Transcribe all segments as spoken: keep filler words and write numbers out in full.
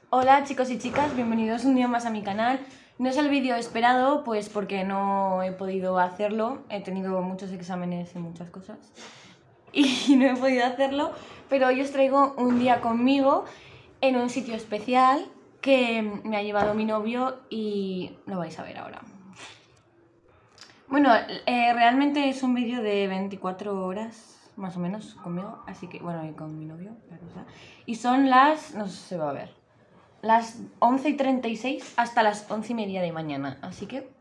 Hola chicos y chicas, bienvenidos un día más a mi canal. No es el vídeo esperado, pues porque no he podido hacerlo. He tenido muchos exámenes y muchas cosas y no he podido hacerlo, pero hoy os traigo un día conmigo en un sitio especial que me ha llevado mi novio y lo vais a ver ahora. Bueno, eh, realmente es un vídeo de veinticuatro horas más o menos conmigo, así que, bueno, y con mi novio, claro está. Y son las, no sé si se va a ver, las once y treinta y seis hasta las once y media de mañana, así que...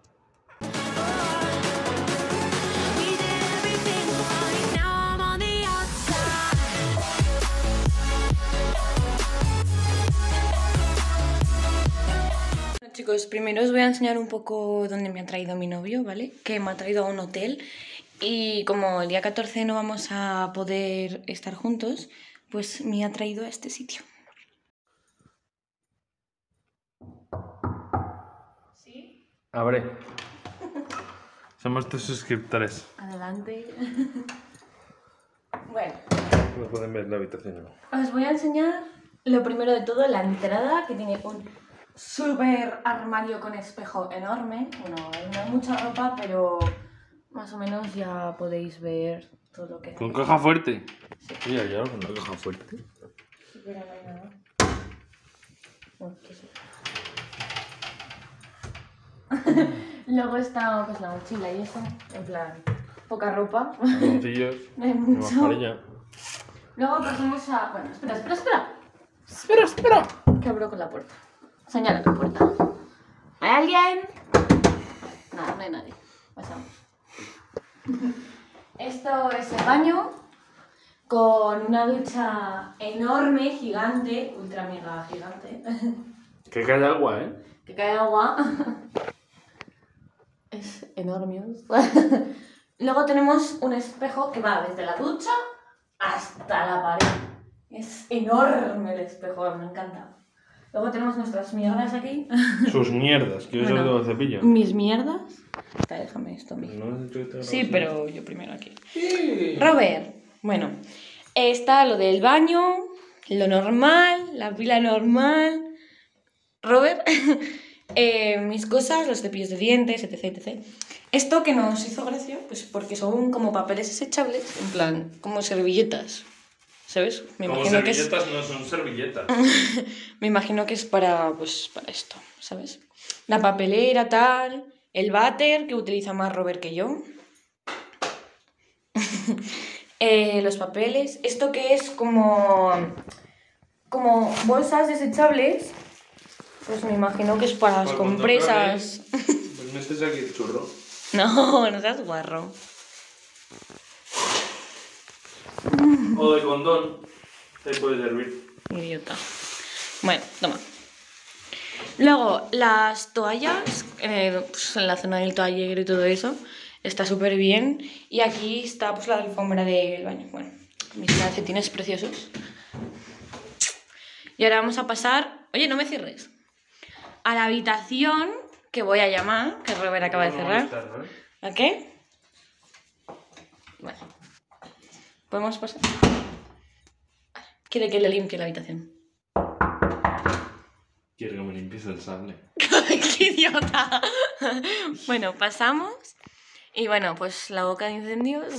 Bueno, chicos, primero os voy a enseñar un poco dónde me ha traído mi novio, ¿vale? Que me ha traído a un hotel y como el día catorce no vamos a poder estar juntos, pues me ha traído a este sitio. ¿Sí? Abre. Somos tus suscriptores. Adelante. Bueno. No pueden ver la habitación. Os voy a enseñar lo primero de todo, la entrada, que tiene un súper armario con espejo enorme. Bueno, no hay mucha ropa, pero más o menos ya podéis ver todo lo que hay. ¿Con caja fuerte? Sí. Sí, hay algo con una caja fuerte. Sí, pero no hay nada. No, ¿qué es eso? Luego está pues la mochila y eso, en plan, poca ropa. Calzoncillos, No hay una mucho. mascarilla. Luego pasamos a... Bueno, espera, espera, espera. Espera, espera. Que abro con la puerta. Señala la puerta. ¿Hay alguien? Nada, no hay nadie. Pasamos. Esto es el baño con una ducha enorme, gigante, ultra mega gigante. Que cae agua, ¿eh? Que cae agua. Es enorme. Luego tenemos un espejo que va desde la ducha hasta la pared. Es enorme el espejo, me encanta. Luego tenemos nuestras mierdas aquí. Sus mierdas. ¿Quieres Bueno, algo de cepillo? ¿Mis mierdas? Está, déjame esto a mí. ¿No has dicho que te Sí, grabas? pero yo primero aquí. Sí. Robert, bueno, está lo del baño, lo normal, la pila normal. Robert, eh, mis cosas, los cepillos de dientes, etc, etcétera. Esto que nos hizo gracia, pues porque son como papeles desechables, en plan, como servilletas, ¿sabes? Me Como imagino que es, servilletas no son servilletas. me imagino que es para, pues, para esto, ¿sabes? La papelera, tal, el váter, que utiliza más Robert que yo. eh, los papeles, esto que es como, como bolsas desechables. Pues me imagino que es para las Para cuando compresas. Pues metes aquí el churro. No, no seas guarro. O de condón. Te puede servir. Idiota. Bueno, toma. Luego, las toallas, eh, pues en la zona del toallero y todo eso, está súper bien. Y aquí está pues la alfombra del baño. Bueno, mis calcetines preciosos. Y ahora vamos a pasar... Oye, no me cierres. A la habitación que voy a llamar, que Robert acaba de cerrar. ¿A qué? Bueno. ¿Podemos pasar? Quiere que le limpie la habitación. Quiero que me limpies el sable. ¡Qué idiota! Bueno, pasamos. Y bueno, pues la boca de incendios.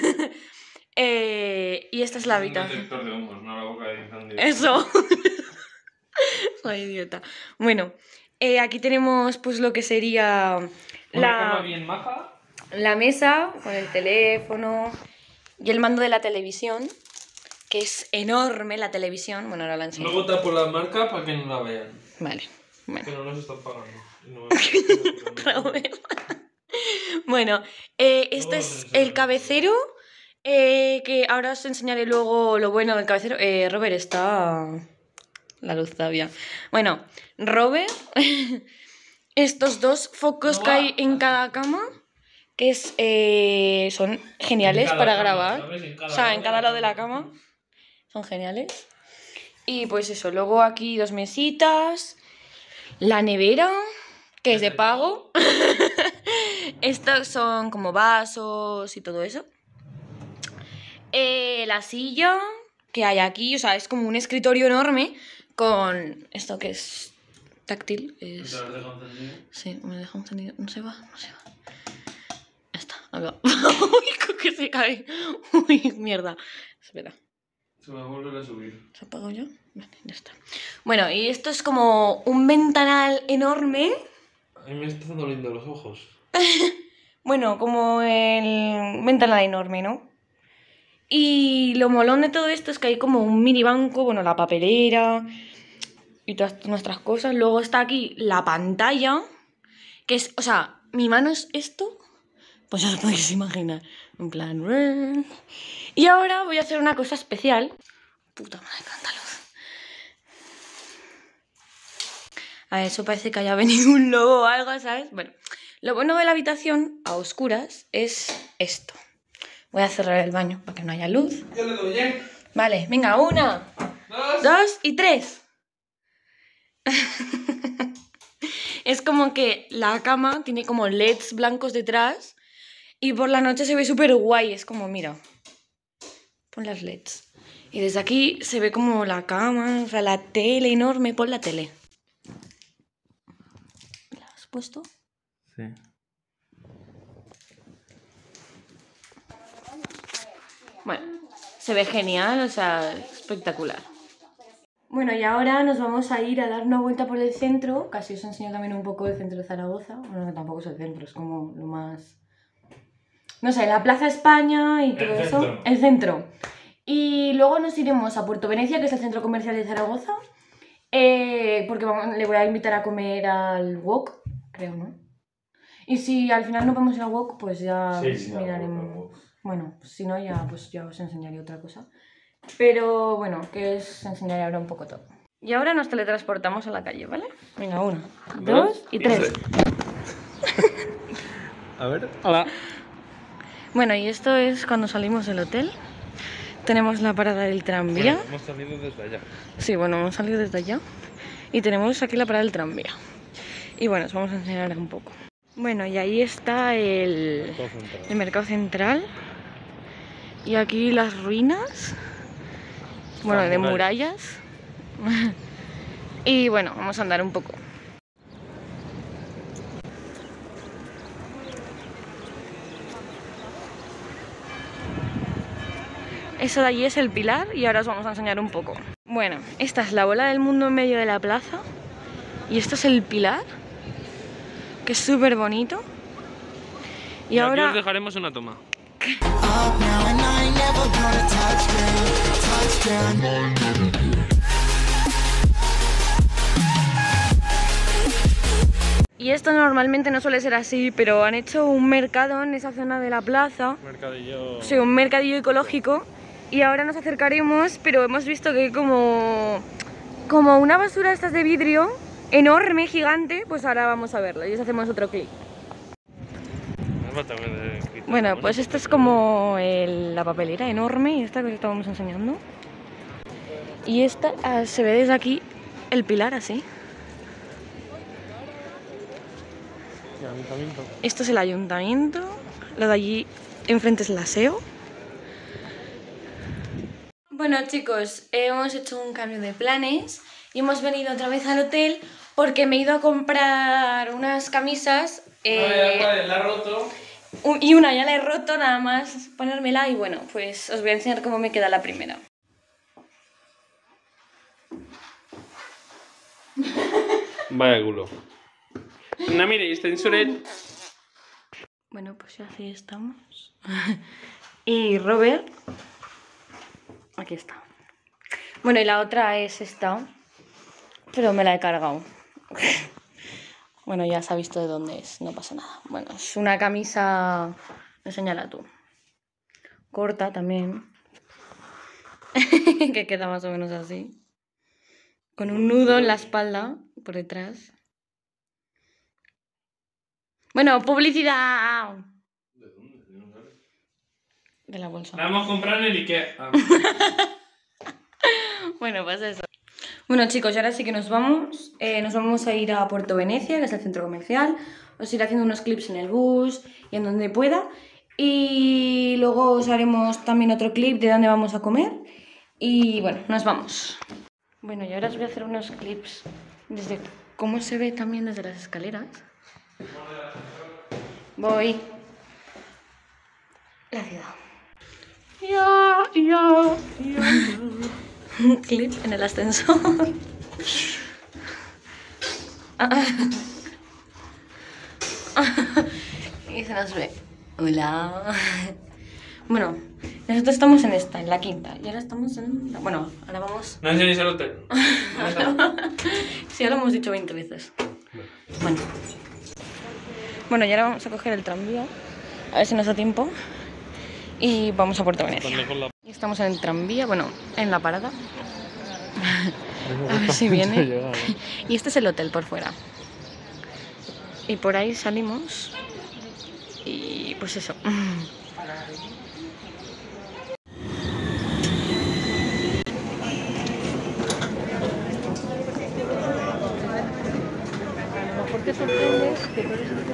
eh, y esta es la habitación. Un detector de humos, no la boca de incendio. Eso. Soy idiota. Bueno, eh, aquí tenemos pues lo que sería Una la, cama bien maja. la mesa con el teléfono y el mando de la televisión, que es enorme la televisión. Bueno, ahora la enseño. Luego tapo la marca para que no la vean. Vale, bueno. Que no nos están pagando. Y no me- Robert. Bueno, eh, este No, es no sé. el cabecero, eh, que ahora os enseñaré luego lo bueno del cabecero. Eh, Robert, está la luz todavía. Bueno, Robert, estos dos focos No que va. hay en cada cama, que es, eh, son geniales En cada para cama, grabar. ¿sabes? En cada O sea, lado en de cada la lado de la cama. cama. Son geniales. Y pues eso, luego aquí dos mesitas, la nevera, que es de pago. Estos son como vasos y todo eso. Eh, la silla que hay aquí, o sea, es como un escritorio enorme con esto que es táctil. Es... ¿Te lo has dejado encendido? Sí, me lo he dejado encendido. No se va, no se va. Ya está, ahí va. Uy, que se cae. Uy, mierda. Espera. Se va a volver a subir. ¿Se ha apagado ya? Vale, ya está. Bueno, y esto es como un ventanal enorme. A mí me están doliendo los ojos. Bueno, como el ventanal enorme, ¿no? Y lo molón de todo esto es que hay como un mini banco, bueno, la papelera y todas nuestras cosas. Luego está aquí la pantalla, que es, o sea, mi mano es esto, pues ya os podéis imaginar. En plan... Y ahora voy a hacer una cosa especial. Puta madre, tanta luz. A ver, eso parece que haya venido un lobo o algo, ¿sabes? Bueno, lo bueno de la habitación a oscuras es esto. Voy a cerrar el baño para que no haya luz. Yo le doy, ¿eh? Vale, venga, una, Dos, dos y tres. Es como que la cama tiene como L E Ds blancos detrás y por la noche se ve súper guay. Es como, mira, pon las L E Ds. Y desde aquí se ve como la cama, o sea, la tele enorme. Pon la tele. ¿La has puesto? Sí. Bueno, se ve genial, o sea, espectacular. Bueno, y ahora nos vamos a ir a dar una vuelta por el centro. Casi os enseño también un poco el centro de Zaragoza. Bueno, que tampoco es el centro, es como lo más... No sé, la Plaza España y todo El eso. centro. El centro. Y luego nos iremos a Puerto Venecia, que es el centro comercial de Zaragoza. Eh, porque vamos, le voy a invitar a comer al wok, creo, ¿no? Y si al final no podemos ir al wok, pues ya Sí, sí, miraremos... Bueno, pues si no, ya, pues ya os enseñaré otra cosa. Pero bueno, que os enseñaré ahora un poco todo. Y ahora nos teletransportamos a la calle, ¿vale? Venga, una, dos y tres. A ver, hola. Bueno, y esto es cuando salimos del hotel. Tenemos la parada del tranvía. Bueno, hemos salido desde allá. Sí, bueno, hemos salido desde allá. Y tenemos aquí la parada del tranvía. Y bueno, os vamos a enseñar ahora un poco. Bueno, y ahí está el, el mercado central. Y aquí las ruinas. Bueno, de murallas. Y bueno, vamos a andar un poco. Eso de allí es el pilar y ahora os vamos a enseñar un poco. Bueno, esta es la bola del mundo en medio de la plaza. Y esto es el pilar, que es súper bonito. Y, Y ahora... aquí os dejaremos una toma. Y esto normalmente no suele ser así, pero han hecho un mercado en esa zona de la plaza. Mercadillo. Sí, un mercadillo ecológico. Y ahora nos acercaremos, pero hemos visto que hay como, como una basura de estas de vidrio enorme, gigante. Pues ahora vamos a verlo y os hacemos otro clic. Bueno, pues esto es como el, la papelera enorme, esta que os estábamos enseñando. Y esta ah, se ve desde aquí el pilar así. Esto es el ayuntamiento, lo de allí enfrente es el aseo. Bueno chicos, hemos hecho un cambio de planes y hemos venido otra vez al hotel porque me he ido a comprar unas camisas. Eh, Vale, la he roto. Y una ya la he roto, nada más ponérmela y bueno, pues os voy a enseñar cómo me queda la primera. Vaya culo. No miréis, censuren. Bueno, pues ya así estamos. Y Robert, aquí está. Bueno, y la otra es esta, pero me la he cargado. Bueno, ya se ha visto de dónde es, no pasa nada. Bueno, es una camisa, enséñala tú. Corta también. Que queda más o menos así. Con un nudo en la espalda, por detrás. Bueno, publicidad. ¿De dónde? De la bolsa. La hemos comprado en el Ikea. Ah. Bueno, pues eso. Bueno chicos, y ahora sí que nos vamos. Eh, nos vamos a ir a Puerto Venecia, que es el centro comercial. Os iré haciendo unos clips en el bus y en donde pueda. Y luego os haremos también otro clip de dónde vamos a comer. Y bueno, nos vamos. Bueno, y ahora os voy a hacer unos clips desde cómo se ve también desde las escaleras. Voy. La ciudad. Ya, ya, ya. Un clip en el ascensor. Y se nos ve. Hola. Bueno, nosotros estamos en esta, en la quinta. Y ahora estamos en... Bueno, ahora vamos... No enseñéis el hotel. Sí, ya lo hemos dicho veinte veces. Bueno. Bueno, y ahora vamos a coger el tranvía. A ver si nos da tiempo. Y vamos a Puerto Venecia. Y estamos en el tranvía, bueno, en la parada. A ver si viene. Y este es el hotel por fuera. Y por ahí salimos. Y pues eso. ¿Por qué sorprendes? Que por eso...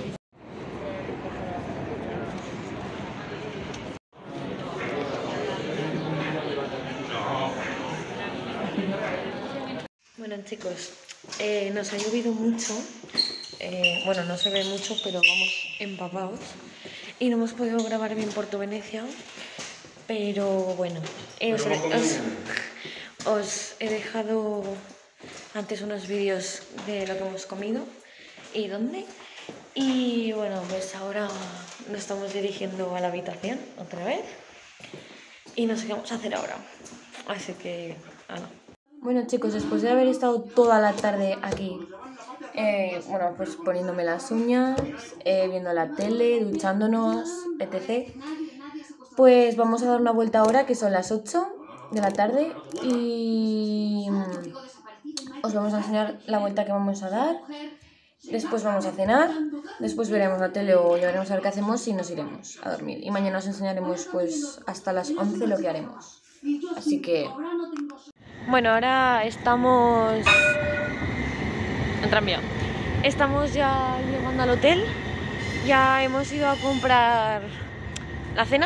Bueno, chicos, eh, nos ha llovido mucho. Eh, bueno, no se ve mucho, pero vamos empapados. Y no hemos podido grabar bien Puerto Venecia. Pero bueno, eh, os, he, os, os he dejado antes unos vídeos de lo que hemos comido y dónde. Y bueno, pues ahora nos estamos dirigiendo a la habitación otra vez. Y no sé qué vamos a hacer ahora. Así que, nada. Bueno, chicos, después de haber estado toda la tarde aquí, eh, bueno, pues poniéndome las uñas, eh, viendo la tele, duchándonos, etcétera, pues vamos a dar una vuelta ahora, que son las ocho de la tarde, y os vamos a enseñar la vuelta que vamos a dar. Después vamos a cenar, después veremos la tele o llevaremos a ver qué hacemos y nos iremos a dormir. Y mañana os enseñaremos pues hasta las once lo que haremos. Así que... Bueno, ahora estamos... en tranvía. Estamos ya llegando al hotel. Ya hemos ido a comprar la cena.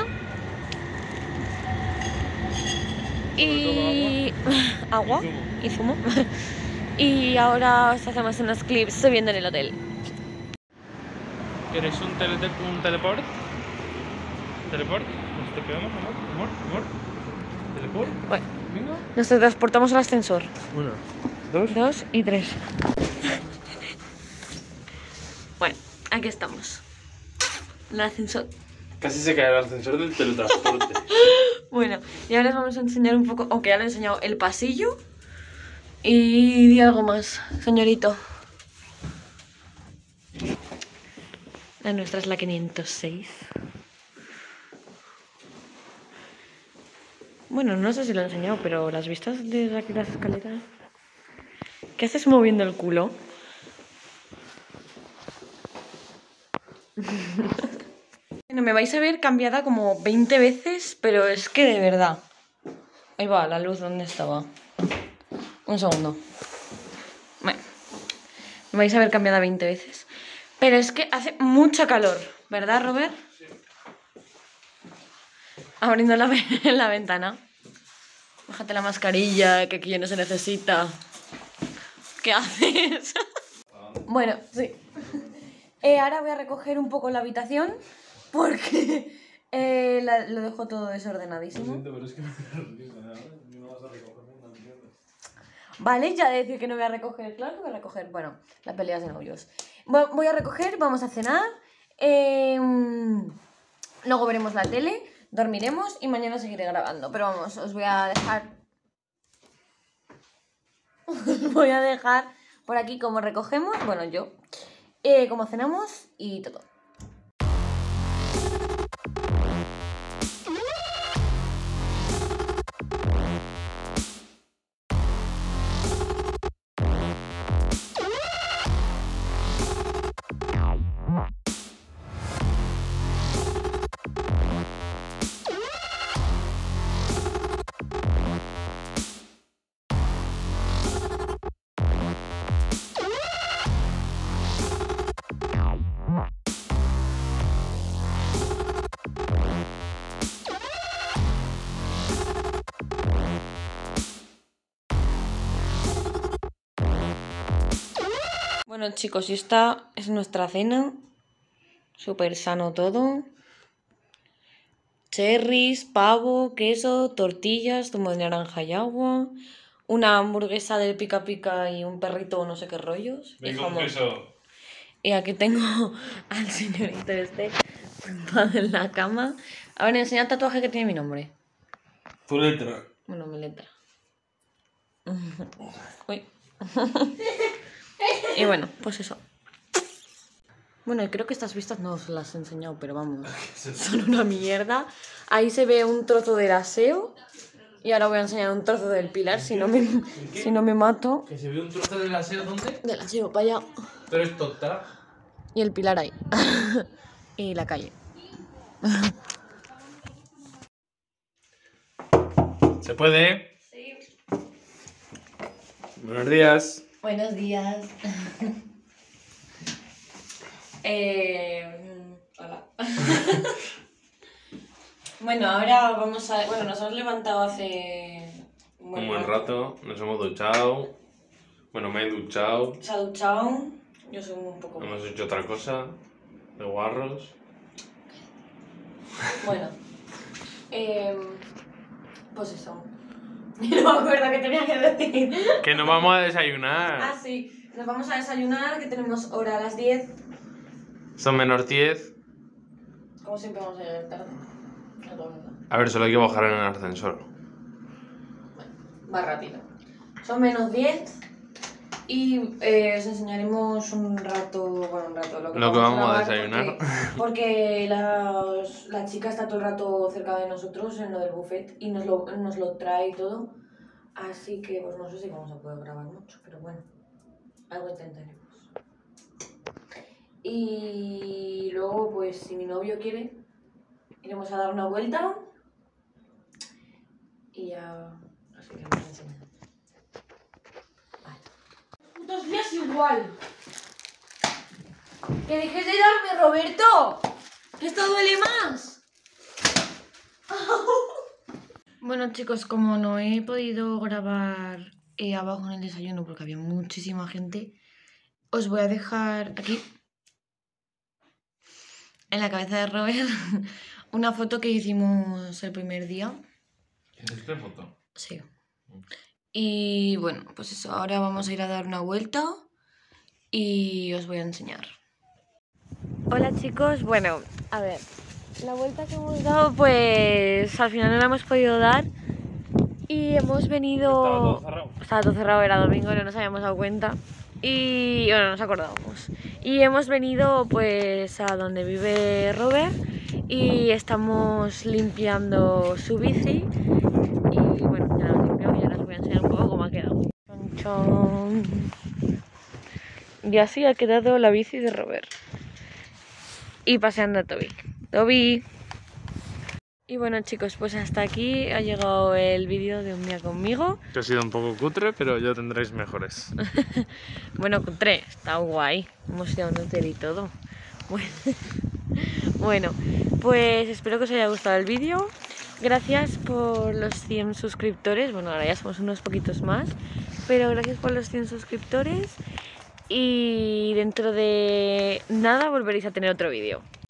Y... agua y zumo. Y ahora os hacemos unos clips subiendo en el hotel. ¿Quieres un, tele un teleport? ¿Teleport? ¿Nos te quedamos, amor? ¿Amor? ¿Amor? ¿Teleport? Bueno, ¿Venga? nos transportamos al ascensor. Una, dos. Dos y tres. Bueno, aquí estamos. El ascensor. Casi se cae el ascensor del teletransporte. Bueno, y ahora les vamos a enseñar un poco, aunque ya les he enseñado el pasillo. Y di algo más, señorito. La nuestra es la quinientos seis. Bueno, no sé si lo he enseñado, pero las vistas desde aquí las escaleras... ¿Qué haces moviendo el culo? Bueno, me vais a ver cambiada como veinte veces, pero es que de verdad... Ahí va, la luz, ¿dónde estaba? Un segundo. Bueno, me vais a ver cambiada veinte veces. Pero es que hace mucha calor, ¿verdad, Robert? Sí. Abriendo la, la ventana. Bájate la mascarilla, que aquí ya no se necesita. ¿Qué haces? Bueno, sí. Eh, ahora voy a recoger un poco la habitación porque eh, la, lo dejo todo desordenadísimo. Lo siento, pero es que no vas a recoger, no entiendes. Vale, ya de decir que no voy a recoger, claro que voy a recoger. Bueno, las peleas de novios. Voy a recoger, vamos a cenar. Eh, luego veremos la tele, dormiremos y mañana seguiré grabando. Pero vamos, os voy a dejar... Os voy a dejar por aquí cómo recogemos, bueno, yo, eh, cómo cenamos y todo. Bueno chicos, y esta es nuestra cena. Súper sano todo. Cherries, pavo, queso, tortillas, zumo de naranja y agua. Una hamburguesa del pica pica y un perrito o no sé qué rollos. Y jamón. Y aquí tengo al señorito este tumbado en la cama. A ver, enseña el tatuaje que tiene mi nombre. Tu letra. Bueno, mi letra. Uy. Y bueno, pues eso. Bueno, y creo que estas vistas no os las he enseñado, pero vamos, son una mierda. Ahí se ve un trozo del aseo. Y ahora voy a enseñar un trozo del pilar, si no me, si no me mato. ¿Que se ve un trozo del aseo dónde? Del aseo, para allá. Pero es tonta. Y el pilar ahí. Y la calle. ¿Se puede? Sí. Buenos días. Buenos días. eh, hola. Bueno, ahora vamos a... Bueno, nos hemos levantado hace... Un buen rato, nos hemos duchado. Bueno, me he duchado. Se ha duchado. Yo soy un poco... Hemos hecho otra cosa. De guarros. Bueno. Eh, pues eso. No me acuerdo qué tenía que decir. Que nos vamos a desayunar. Ah, sí. Nos vamos a desayunar, que tenemos hora a las diez. Son menos diez. Como siempre vamos a llegar tarde. No, no, no. A ver, solo hay que bajar en el ascensor. Bueno, va rápido. Son menos diez. Y eh, os enseñaremos un rato, bueno, un rato, lo que, Lo que vamos a grabar desayunar. Porque, porque las- la chica está todo el rato cerca de nosotros en lo del buffet y nos lo, nos lo trae y todo. Así que pues no sé si vamos a poder grabar mucho, pero bueno, algo intentaremos. Y luego pues si mi novio quiere, iremos a dar una vuelta y ya... Así que vamos a enseñar. Dos días igual. ¡Que dejes de darme, Roberto! ¡Que esto duele más! Bueno chicos, como no he podido grabar eh, abajo en el desayuno porque había muchísima gente, os voy a dejar aquí, en la cabeza de Robert, una foto que hicimos el primer día. ¿Es esta foto? Sí. Y bueno, pues eso, ahora vamos a ir a dar una vuelta y os voy a enseñar. Hola chicos, bueno, a ver, la vuelta que hemos dado pues al final no la hemos podido dar y hemos venido... Estaba todo cerrado. Estaba todo cerrado, era domingo, no nos habíamos dado cuenta y bueno, nos acordábamos. Y hemos venido pues a donde vive Robert y estamos limpiando su bici y bueno, ya la hemos limpiado y ahora os voy a enseñar un poco cómo ha quedado. Chon, chon. Y así ha quedado la bici de Robert. Y paseando a Toby. ¡Toby! Y bueno chicos, pues hasta aquí ha llegado el vídeo de un día conmigo. Que ha sido un poco cutre, pero ya tendréis mejores. Bueno, cutre, está guay. Hemos ido a un hotel y todo. Bueno, bueno, pues espero que os haya gustado el vídeo. Gracias por los cien suscriptores. Bueno, ahora ya somos unos poquitos más. Pero gracias por los cien suscriptores. Y dentro de nada volveréis a tener otro vídeo.